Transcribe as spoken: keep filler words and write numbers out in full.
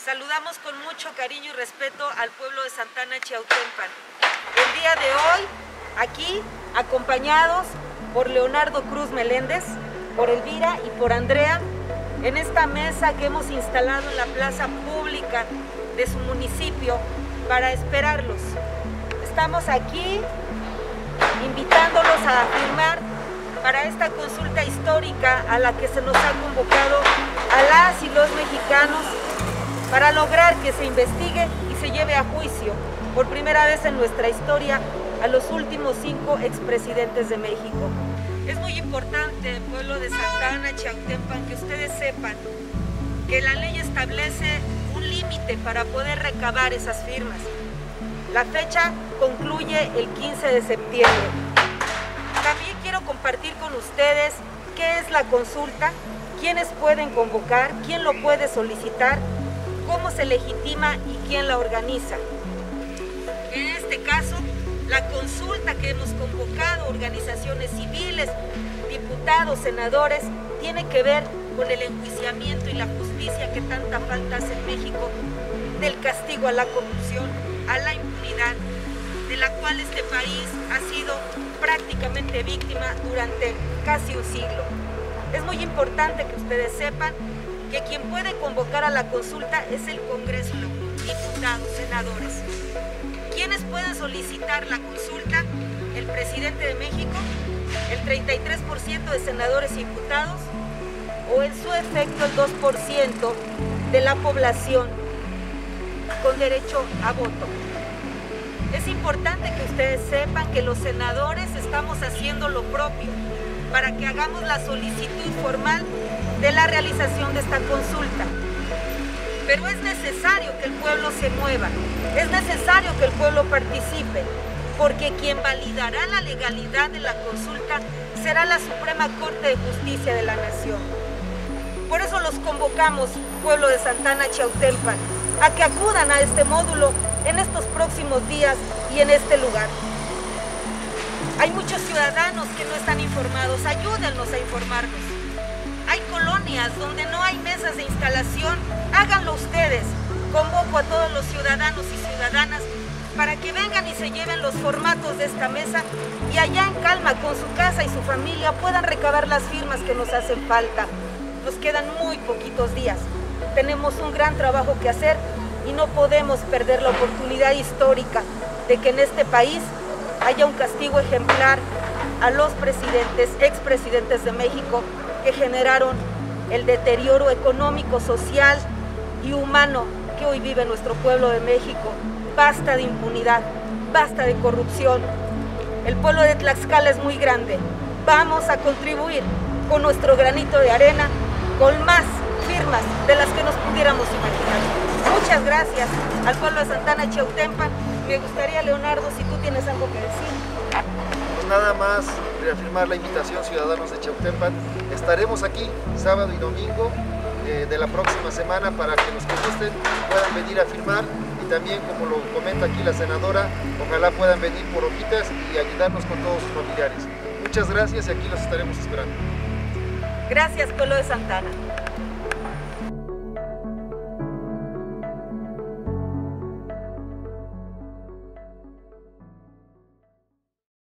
Saludamos con mucho cariño y respeto al pueblo de Santa Ana Chiautempan. El día de hoy, aquí, acompañados por Leonardo Cruz Meléndez, por Elvira y por Andrea, en esta mesa que hemos instalado en la plaza pública de su municipio para esperarlos. Estamos aquí invitándolos a firmar para esta consulta histórica a la que se nos ha convocado a las y los mexicanos para lograr que se investigue y se lleve a juicio por primera vez en nuestra historia a los últimos cinco expresidentes de México. Es muy importante, pueblo de Santa Ana Chiautempan, que ustedes sepan que la ley establece un límite para poder recabar esas firmas. La fecha concluye el quince de septiembre. También quiero compartir con ustedes qué es la consulta, quiénes pueden convocar, quién lo puede solicitar, cómo se legitima y quién la organiza. En este caso, la consulta que hemos convocado, organizaciones civiles, diputados, senadores, tiene que ver con el enjuiciamiento y la justicia que tanta falta hace en México, del castigo a la corrupción, a la impunidad, de la cual este país ha sido prácticamente víctima durante casi un siglo. Es muy importante que ustedes sepan que quien puede convocar a la consulta es el Congreso, diputados, senadores. ¿Quiénes pueden solicitar la consulta? El presidente de México, el treinta y tres por ciento de senadores y diputados, o en su efecto el dos por ciento de la población con derecho a voto. Es importante que ustedes sepan que los senadores estamos haciendo lo propio para que hagamos la solicitud formal de la realización de esta consulta. Pero es necesario que el pueblo se mueva, es necesario que el pueblo participe, porque quien validará la legalidad de la consulta será la Suprema Corte de Justicia de la Nación. Por eso los convocamos, pueblo de Santa Ana Chiautempan, a que acudan a este módulo en estos próximos días y en este lugar. Hay muchos ciudadanos que no están informados, ayúdennos a informarnos. Hay colonias donde no hay mesas de instalación, háganlo ustedes. Convoco a todos los ciudadanos y ciudadanas para que vengan y se lleven los formatos de esta mesa y allá en calma con su casa y su familia puedan recabar las firmas que nos hacen falta. Nos quedan muy poquitos días, tenemos un gran trabajo que hacer y no podemos perder la oportunidad histórica de que en este país haya un castigo ejemplar a los presidentes, expresidentes de México que generaron el deterioro económico, social y humano que hoy vive nuestro pueblo de México. Basta de impunidad, basta de corrupción. El pueblo de Tlaxcala es muy grande. Vamos a contribuir con nuestro granito de arena, con más firmas de las que nos pudiéramos imaginar. Muchas gracias al pueblo de Santa Ana Chiautempan. Me gustaría, Leonardo, si tú tienes algo que decir. Pues nada más reafirmar la invitación, ciudadanos de Chiautempan. Estaremos aquí sábado y domingo eh, de la próxima semana para que los que gusten puedan venir a firmar y también, como lo comenta aquí la senadora, ojalá puedan venir por hojitas y ayudarnos con todos sus familiares. Muchas gracias y aquí los estaremos esperando. Gracias, pueblo de Santa Ana.